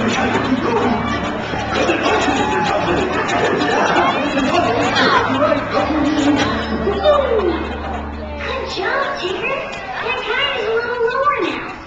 Good job, Tigger. That guy is a little lower now.